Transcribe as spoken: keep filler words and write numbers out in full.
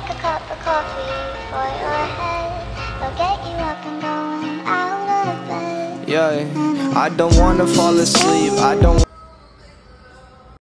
make a cup of coffee for your head. They'll get you up and going out of bed. Yeah, I don't wanna fall asleep, I don't